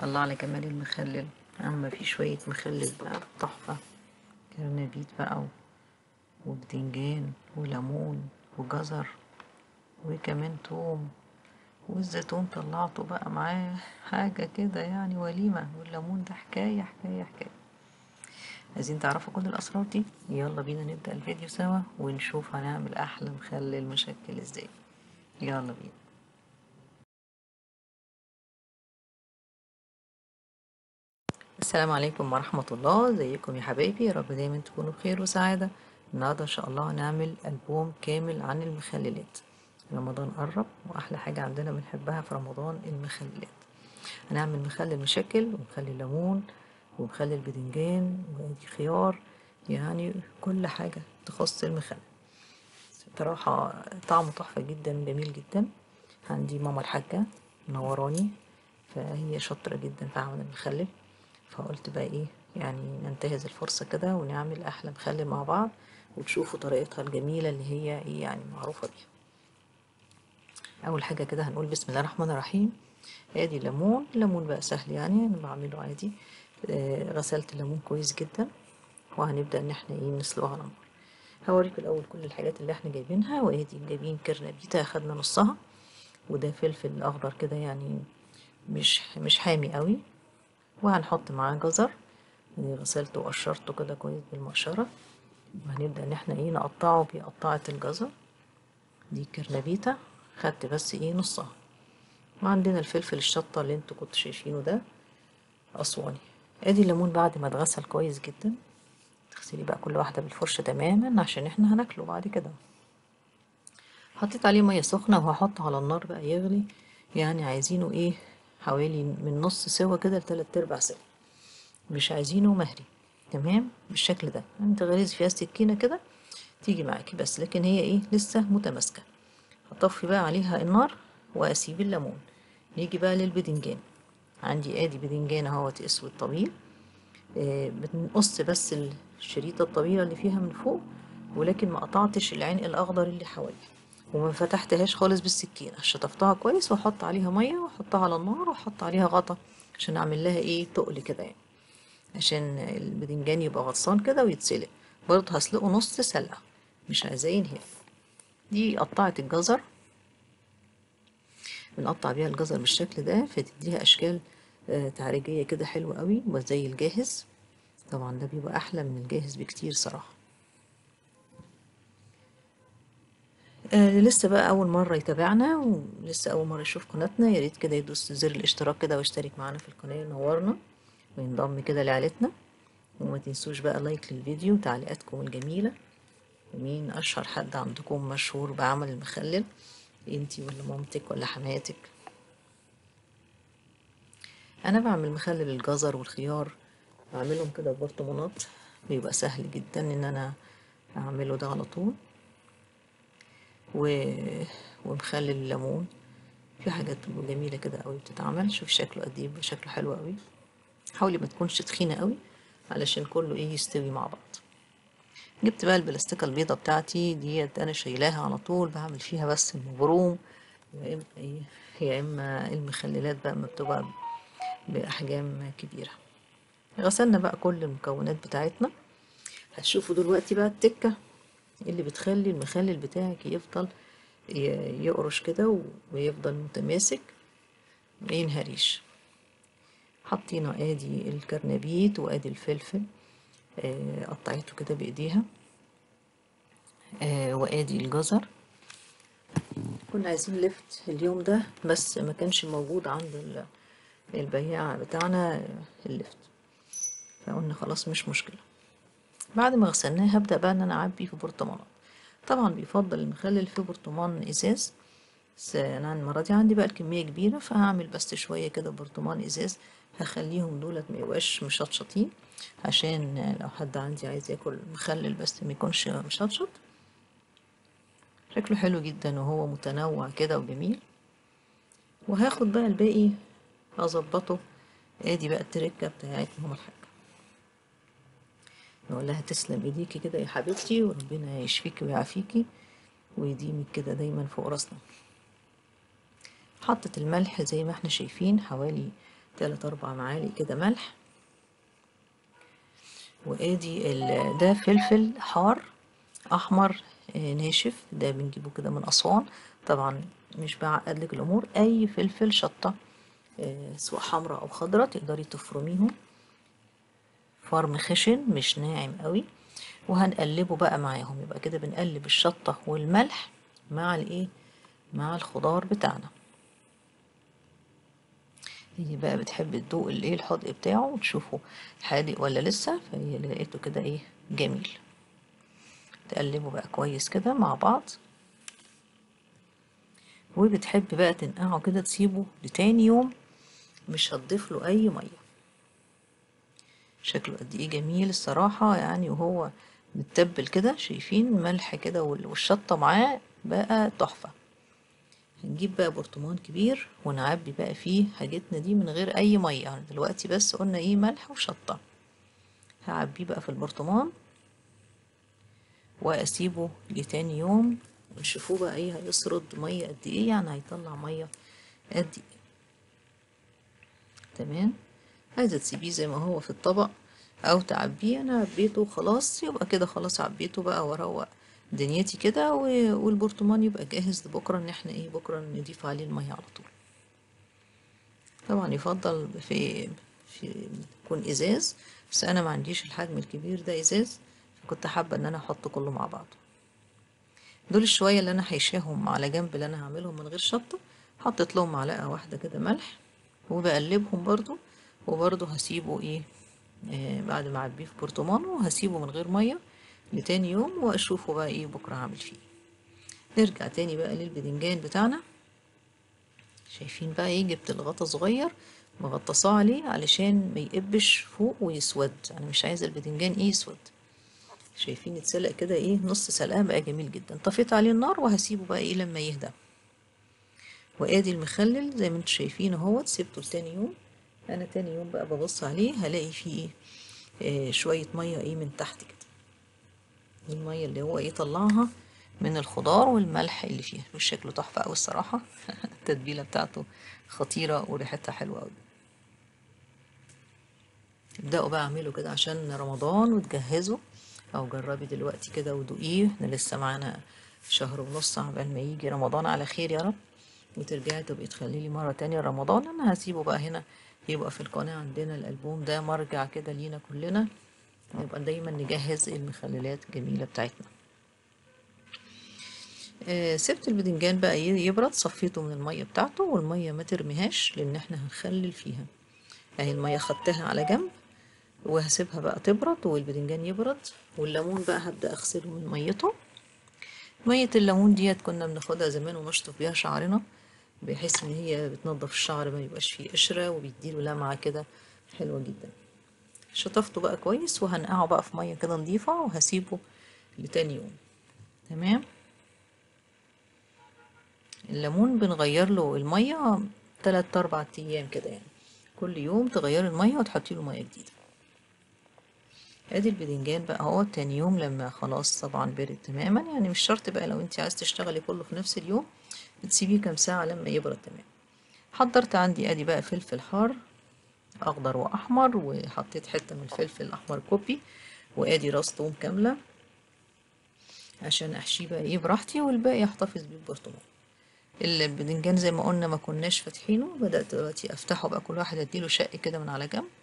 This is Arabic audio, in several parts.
الله على جمال المخلل. اما في شوية مخلل بقى تحفة، كرنبيت بقى وبتنجان وليمون وجزر وكمان توم، والزيتون طلعته بقى معاه حاجة كده يعني وليمة، والليمون ده حكاية حكاية حكاية. عايزين تعرفوا كل الأسرار دي؟ يلا بينا نبدأ الفيديو سوا ونشوف هنعمل أحلى مخلل مشكل ازاي. يلا بينا. السلام عليكم ورحمة الله، ازيكم يا حبايبي؟ يا رب دايما تكونوا بخير وسعادة. النهاردة ان شاء الله هنعمل ألبوم كامل عن المخللات. رمضان قرب واحلى حاجة عندنا بنحبها في رمضان المخللات. هنعمل مخلل مشكل ومخلل ليمون ومخلل بدنجان وادي خيار، يعني كل حاجة تخص المخلل. صراحة طعمه تحفة جدا، جميل جدا. عندي ماما الحاجة منوراني، فهي شاطرة جدا في عمل المخلل، فقلت بقى ايه يعني ننتهز الفرصة كده ونعمل احلى مخلل مع بعض، وتشوفوا طريقتها الجميلة اللي هي ايه يعني معروفة بيها. اول حاجة كده هنقول بسم الله الرحمن الرحيم. ادي الليمون، الليمون بقى سهل يعني انا بعمله عادي. غسلت الليمون كويس جدا، وهنبدأ ان احنا ايه نسلقه على النار. هوريكم الاول كل الحاجات اللي احنا جايبينها. وادي جايبين كرنبيتة اخدنا نصها، وده فلفل اخضر كده يعني مش حامي قوي، وهنحط معاه جزر غسلته وقشرته كده كويس بالمقشرة، وهنبدأ ان احنا ايه نقطعه بقطعة الجزر. دي كرنبيتة خدت بس ايه نصها. وعندنا الفلفل الشطة اللي انتوا كنتوا شايفينه ده اسواني. ادي الليمون بعد ما اتغسل كويس جدا، تغسلي بقى كل واحدة بالفرشة تماما عشان احنا هناكله بعد كده. حطيت عليه مية سخنة وهحطه على النار بقى يغلي، يعني عايزينه ايه حوالي من نص سوا كده لتلات ارباع سوا، مش عايزينه مهري. تمام بالشكل ده، انت غريزي فيها السكينة كده تيجي معاكي بس، لكن هي ايه لسه متماسكة. هطفي بقى عليها النار واسيب الليمون. نيجي بقى للبدنجان. عندي ادي بدنجان اهوت اسود طويل. بنقص بس الشريطة الطويلة اللي فيها من فوق، ولكن ما قطعتش العين الاخضر اللي حواليها، وما فتحتهاش خالص بالسكينة. شطفتها كويس واحط عليها مية واحطها على النار واحط عليها غطا عشان اعمل لها ايه تقل كده يعني، عشان البدنجان يبقى غطسان كده ويتسلق. برضه هسلقه نص سلقة، مش عايزاه ينهي. دي قطعت الجزر، بنقطع بيها الجزر بالشكل ده فتديها اشكال تعريجية كده حلوة قوي وزي الجاهز. طبعا ده بيبقى احلى من الجاهز بكتير صراحة. لسه بقى اول مرة يتابعنا ولسه اول مرة يشوف قناتنا، يا ريت كده يدوس زر الاشتراك كده ويشترك معانا في القناة ينورنا وينضم كده لعيلتنا. وما تنسوش بقى لايك للفيديو وتعليقاتكم الجميلة. ومين اشهر حد عندكم مشهور بعمل المخلل، انتي ولا مامتك ولا حماتك؟ انا بعمل مخلل الجزر والخيار، بعملهم كده ببرطمانات، بيبقى سهل جدا ان انا اعمله ده على طول. و... ومخلل الليمون، في حاجات بتبقى جميله كده قوي بتتعمل. شوف شكله قد ايه، بيبقى شكله حلو قوي. حاولي ما تكونش تخينه قوي علشان كله ايه يستوي مع بعض. جبت بقى البلاستيكه البيضه بتاعتي ديت، انا شايلاها على طول بعمل فيها بس المبروم، يا اما ايه يا اما المخللات بقى ما بتبقى باحجام كبيره. غسلنا بقى كل المكونات بتاعتنا. هتشوفوا دلوقتي بقى التكة اللي بتخلي المخلل بتاعك يفضل يقرش كده ويفضل متماسك ما ينهريش. حطينا ادي الكرنبيت وادي الفلفل، قطعته كده بايديها، وادي الجزر. كنا عايزين لفت اليوم ده بس ما كانش موجود عند البياع بتاعنا اللفت، فقلنا خلاص مش مشكلة. بعد ما غسلناه هبدأ بقى ان انا اعبي في برطمانات. طبعا بيفضل المخلل في برطمان ازاز، بس انا المرة دي عندي بقى الكمية كبيرة فهعمل بس شوية كده برطمان ازاز. هخليهم دولت ميبقاش مشطشطين، عشان لو حد عندي عايز ياكل مخلل بس ميكونش مشطشط. شكله حلو جدا وهو متنوع كده وجميل. وهاخد بقى الباقي اظبطه. ادي بقى التركة بتاعت ماما الحاجة، نقول لها تسلم ايديكي كده يا حبيبتي، وربنا يشفيكي ويعافيكي ويديمك كده دايما فوق راسنا. حطت الملح زي ما احنا شايفين حوالي 3 4 معالق كده ملح. وادي ده فلفل حار احمر ناشف، ده بنجيبه كده من اسوان. طبعا مش بعقد لك الامور، اي فلفل شطه سواء حمراء او خضراء تقدري تفرميهم فرم خشن مش ناعم قوي، وهنقلبه بقى معاهم. يبقى كده بنقلب الشطه والملح مع الايه، مع الخضار بتاعنا. هي بقى بتحب تدوق الايه الحدق بتاعه وتشوفه حادق ولا لسه، فهي لقيته كده ايه جميل. تقلبه بقى كويس كده مع بعض، وبتحب بقى تنقعه كده تسيبه لتاني يوم، مش هتضيف له اي ميه. شكله قد ايه جميل الصراحه يعني، وهو متبل كده، شايفين ملح كده والشطه معاه بقى تحفه. هنجيب بقى برطمان كبير ونعبي بقى فيه حاجتنا دي من غير اي ميه، يعني دلوقتي بس قلنا ايه ملح وشطه. هعبيه بقى في البرطمان واسيبه لتاني يوم، ونشوفوه بقى ايه هيسرد ميه قد ايه، يعني هيطلع ميه قد ايه. تمام. عايزه تسيبيه زي ما هو في الطبق او تعبيه، انا عبيته خلاص، يبقى كده خلاص عبيته بقى واروق دنيتي كده، والبرطمان يبقى جاهز لبكره ان احنا ايه بكره نضيف عليه الميه على طول. طبعا يفضل في يكون ازاز، بس انا ما عنديش الحجم الكبير ده ازاز، فكنت حابه ان انا احط كله مع بعض. دول الشويه اللي انا هيشاهم على جنب اللي انا هعملهم من غير شطه، حطيت لهم معلقه واحده كده ملح، وبقلبهم برضو. وبرضو هسيبه ايه بعد ما اعبيه في برطمان، وهسيبه من غير ميه لتاني يوم، واشوفه بقى ايه بكره هعمل فيه. نرجع تاني بقى للبدنجان بتاعنا. شايفين بقى ايه، جبت الغطا صغير مغطساه عليه علشان ما يقبش فوق ويسود، انا مش عايزه البدنجان ايه يسود. شايفين اتسلق كده ايه نص سلقه بقى جميل جدا. طفيت عليه النار وهسيبه بقى ايه لما يهدى. وادي المخلل زي ما انتم شايفين اهوت، سيبته لتاني يوم. انا تاني يوم بقى ببص عليه هلاقي فيه ايه شويه ميه ايه من تحت كده، الميه اللي هو ايه طلعها من الخضار والملح اللي فيها. مش شكله تحفه قوي الصراحه التتبيله بتاعته خطيره وريحتها حلوه قوي. ابدأوا بقى اعملوا كده عشان رمضان وتجهزوا، او جربي دلوقتي كده ودوقيه. احنا لسه معانا شهر ونص عقبال ما يجي رمضان على خير يا رب، وترجعي تبقي تخلي لي مرة تانية رمضان. انا هسيبه بقى هنا يبقى في القناة عندنا الألبوم ده مرجع كده لينا كلنا، نبقى دايما نجهز المخللات الجميلة بتاعتنا. سبت البدنجان بقى يبرد، صفيته من المية بتاعته، والمية ما ترميهاش لان احنا هنخلل فيها. اهي المية خدتها على جنب، وهسيبها بقى تبرد والبدنجان يبرد. والليمون بقى هبدأ اغسله من ميته. مية الليمون ديت كنا بناخدها زمان ونشطف بيها شعرنا، بحيث ان هي بتنضف الشعر ما يبقاش فيه قشرة، وبيديله لمعة كده حلوة جدا. شطفته بقى كويس وهنقعه بقى في مية كده نضيفة، وهسيبه لتاني يوم. تمام. الليمون بنغير له المية 3 4 ايام كده يعني، كل يوم تغيري المية وتحطي له مية جديدة. ادي البدنجان بقى اهو تاني يوم لما خلاص طبعا برد تماما، يعني مش شرط بقى لو انت عايز تشتغلي كله في نفس اليوم، بتسيبيه كام ساعة لما يبرد تمام. حضرت عندي ادي بقى فلفل حار اخضر واحمر، وحطيت حتة من الفلفل الاحمر كوبي، وادي راس توم كاملة عشان احشيه بقى ايه براحتي، والباقي احتفظ بيه ببرطمان. البدنجان زي ما قلنا ما كناش فاتحينه، بدأت دلوقتي افتحه بقى، كل واحد اديله شق كده من على جنب.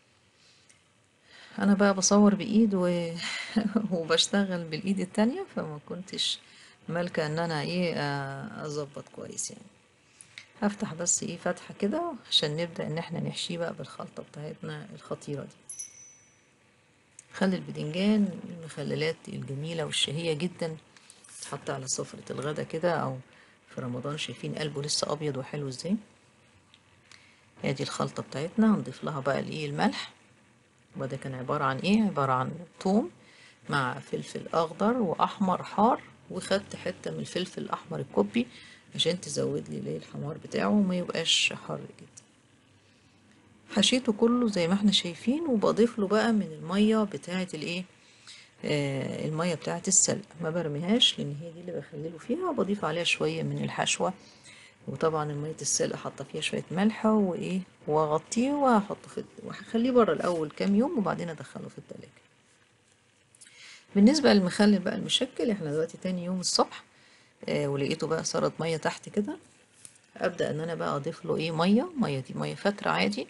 انا بقى بصور بايد وبشتغل بالايد التانية، فما كنتش مالكة ان انا ايه اظبط كويس يعني. هفتح بس ايه فتحة كده عشان نبدأ ان احنا نحشيه بقى بالخلطة بتاعتنا الخطيرة دي. خلي البدنجان من المخللات الجميلة والشهية جدا، تحط على سفرة الغدا كده او في رمضان. شايفين قلبه لسه ابيض وحلو ازاي. ادي الخلطة بتاعتنا، هنضيف لها بقى الايه الملح. وده كان عبارة عن ايه، عبارة عن توم مع فلفل اخضر واحمر حار، وخدت حتة من الفلفل الاحمر الكوبي عشان تزود لي ليه الحمار بتاعه وما يبقاش حار جدا. حشيته كله زي ما احنا شايفين، وبضيف له بقى من المية بتاعة الايه المية بتاعة السلق، ما برميهاش لان هي دي اللي بخلله فيها، وبضيف عليها شوية من الحشوة وطبعا المية السلق حاطة فيها شوية ملح وايه، واغطيه واحطه وهخليه بره الاول كام يوم وبعدين ادخله في التلاجة. بالنسبة للمخلل بقى المشكل، احنا دلوقتي تاني يوم الصبح، ولقيته بقى صارت مية تحت كده. ابدأ ان انا بقى اضيف له ايه، مية دي مية فترة عادي،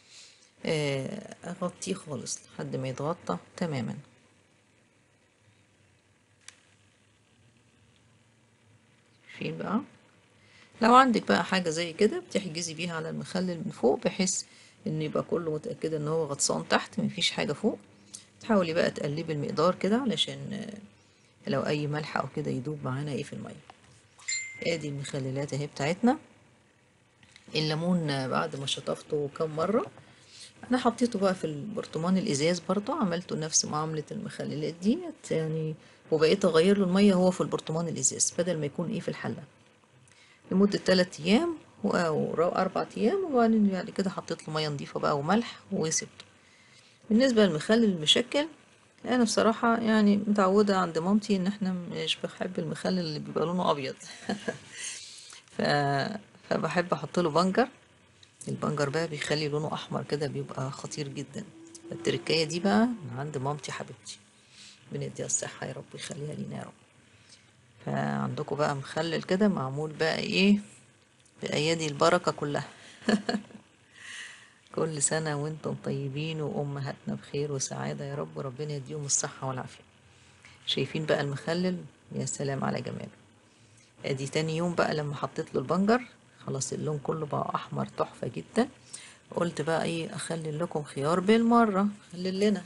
اغطيه خالص لحد ما يتغطى تماما. شايفين بقى؟ لو عندك بقى حاجة زي كده بتحجزي بيها على المخلل من فوق، بحيث ان يبقى كله متأكدة ان هو غطسان تحت مفيش حاجة فوق. تحاولي بقى تقلبي المقدار كده علشان لو اي ملح او كده يدوب معانا ايه في المية. ادي المخللات اهي بتاعتنا. الليمون بعد ما شطفته كام مرة، انا حطيته بقى في البرطمان الازاز برضه، عملته نفس معاملة المخللات ديت يعني، وبقيت اغير له المية هو في البرطمان الازاز بدل ما يكون ايه في الحلة، لمدة 3 ايام او 4 ايام، وبعدين بعد كده حطيت له مية نضيفة بقى وملح وسبته. بالنسبة للمخلل المشكل، انا بصراحة يعني متعودة عند مامتي ان احنا مش بحب المخلل اللي بيبقى لونه ابيض. ف... فبحب احط له بنجر. البنجر بقى بيخلي لونه احمر كده، بيبقى خطير جدا. التركية دي بقى من عند مامتي حبيبتي، بنديها الصحة يا رب يخليها لينا يا رب. فعندكم بقى مخلل كده معمول بقى ايه، بأيادي البركة كلها. كل سنة وانتم طيبين وأمهاتنا بخير وسعادة يا رب، وربنا يديهم الصحة والعافية. شايفين بقى المخلل؟ يا سلام على جماله. ادي تاني يوم بقى لما حطيت له البنجر، خلاص اللون كله بقى احمر تحفة جدا. قلت بقى ايه، اخلي لكم خيار بالمرة، خلي لنا.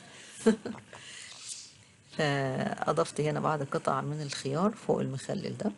فاضفت هنا بعض قطع من الخيار فوق المخلل ده.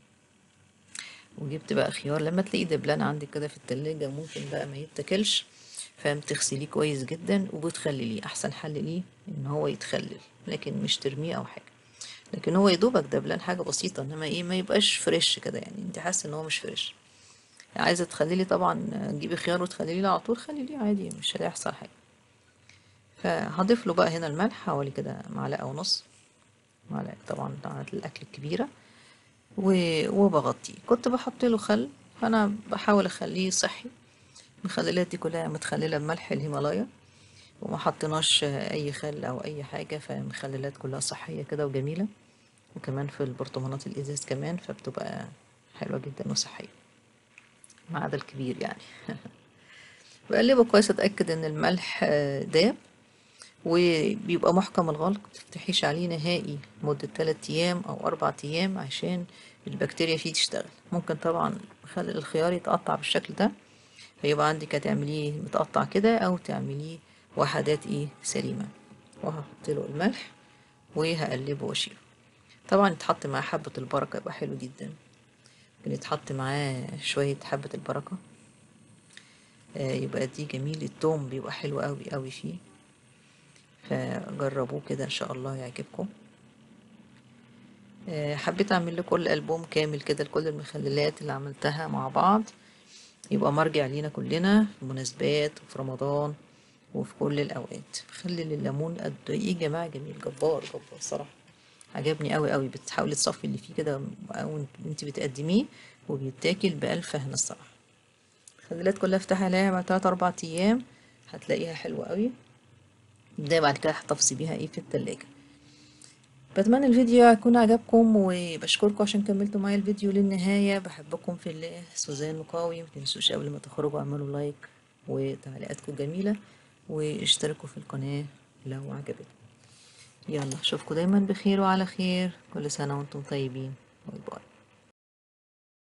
وجبت بقى خيار، لما تلاقيه دبلان عندك كده في التلاجة ممكن بقى ما يتاكلش، فبتغسليه كويس جدا وبتخلليه. احسن حل ليه ان هو يتخلل، لكن مش ترميه او حاجة. لكن هو يدوبك دبلان حاجة بسيطة، انما ايه ما يبقاش فريش كده، يعني انت حاسة ان هو مش فريش. عايزة تخليلي طبعا جيبي خيار وتخليلي على طول، خليلي عادي مش هيحصل حاجة. فهضيف له بقى هنا الملح حوالي كده معلقة ونص، معلقة طبعا بتاعة الأكل الكبيرة. وبغطيه. كنت بحط له خل، فأنا بحاول أخليه صحي. المخللات دي كلها متخللة بملح الهيمالايا، وما حطيناش أي خل أو أي حاجة، فالمخللات كلها صحية كده وجميلة. وكمان في البرطمانات الإزاز كمان، فبتبقى حلوة جدا وصحية، ما عدا الكبير يعني. بقلبه كويس، اتأكد ان الملح داب، وبيبقى محكم الغلق، متفتحيش عليه نهائي مدة 3 ايام او 4 ايام عشان البكتيريا فيه تشتغل. ممكن طبعا خلي الخيار يتقطع بالشكل ده، فيبقى عندك هتعمليه متقطع كده او تعمليه وحدات ايه سليمة. وهحط له الملح وهقلبه واشيله. طبعا يتحط معاه حبة البركة يبقى حلو جدا. ممكن يتحط معاه شوية حبة البركة، يبقى دي جميل. التوم بيبقى حلو قوي قوي فيه، فجربوه كده ان شاء الله يعجبكم. حبيت اعمل لكم الالبوم كامل كده لكل المخللات اللي عملتها مع بعض، يبقى مرجع لينا كلنا في المناسبات وفي رمضان وفي كل الاوقات. مخلل الليمون قد ايه يا جماعه، جميل جبار جبار صراحه، عجبني قوي قوي. بتحاولي تصفي اللي فيه كده وانت بتقدميه، وبيتاكل بألف هنا الصراحه. المخللات كلها افتحي عليها بعد 3 4 ايام هتلاقيها حلوه قوي. ده بعد كده هتحتفظي بيها ايه في التلاجة. بتمنى الفيديو يكون عجبكم، وبشكركم عشان كملتوا معايا الفيديو للنهاية. بحبكم في الله. سوزان مقاوي. متنسوش قبل ما تخرجوا اعملوا لايك وتعليقاتكم جميلة، واشتركوا في القناة لو عجبتكم. يلا اشوفكم دايما بخير وعلى خير. كل سنة وانتم طيبين. باي باي.